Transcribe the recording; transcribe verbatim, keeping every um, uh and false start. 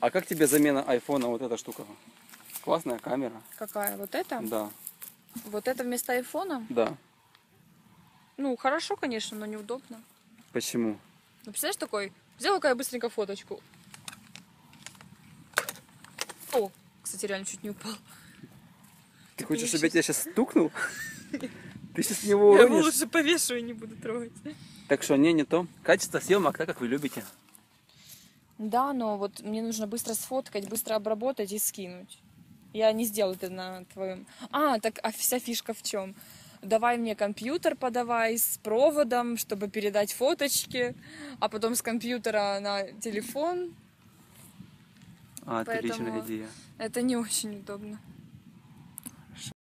А как тебе замена айфона, вот эта штука? Классная камера. Какая? Вот это? Да. Вот это вместо айфона? Да. Ну, хорошо, конечно, но неудобно. Почему? Ну, представляешь, такой, сделай-ка я быстренько фоточку. О, кстати, реально чуть не упал. Ты хочешь, Я чтобы я щас- тебя сейчас стукнул? Ты сейчас него Я его уронишь. лучше повешу и не буду трогать. Так что, не, не то. Качество съемок, так как вы любите. Да, но вот мне нужно быстро сфоткать, быстро обработать и скинуть. Я не сделаю это на твоем... А, так а вся фишка в чем? Давай мне компьютер подавай с проводом, чтобы передать фоточки, а потом с компьютера на телефон. А, отличная Поэтому идея. это не очень удобно.